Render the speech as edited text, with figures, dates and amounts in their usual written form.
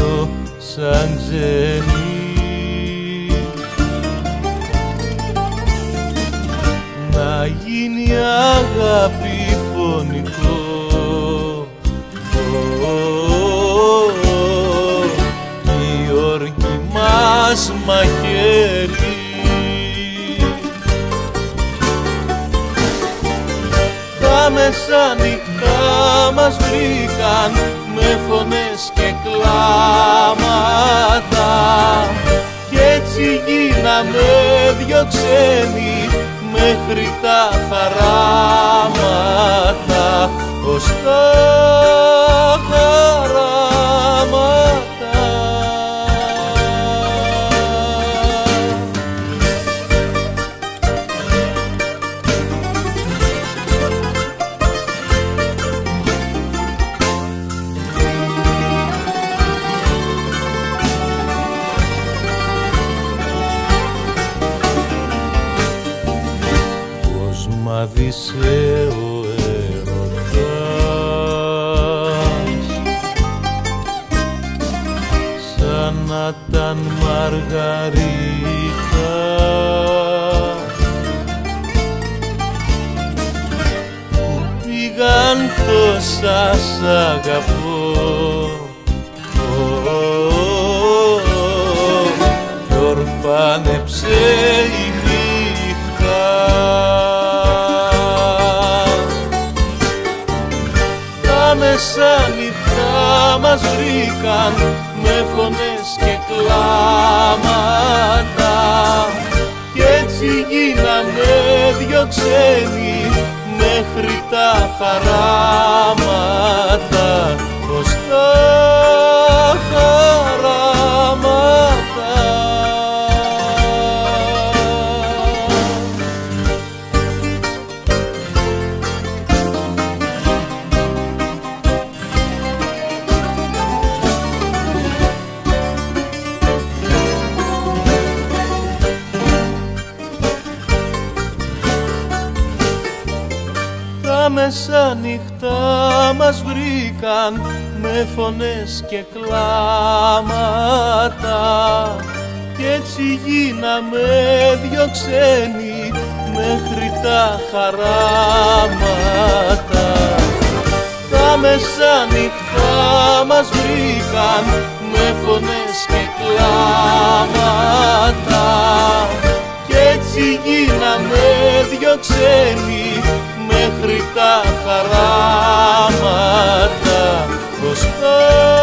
σαν ξένοι, να γίνει αγάπη φωνικό κι η οργή μας μαχαίρι. Τα μεσάνυχτα μας βρήκαν με φωνές και κλάματα κι έτσι γίναμε δυο ξένοι μέχρι τα χαράματα, ως τα χαράματα. Μάδισε ο έρωτας σαν να ήταν μαργαρίτα, που πήγαν τόσα σ' αγαπώ κι ορφάνεψε η νύχτα. Τα μεσάνυχτα μας βρήκαν με φωνές και κλάματα κι έτσι γίναμε δυο ξένοι μέχρι τα χαράματα, ως τα χαράματα. Τα μεσάνυχτα μας βρήκαν με φωνές και κλάματα κι έτσι γίναμε δυο ξένοι μέχρι τα χαράματα. Τα μεσάνυχτα μας βρήκαν με φωνές και κλάματα κι έτσι γίναμε δυο ξένοι μέχρι τα χαράματα, ως τα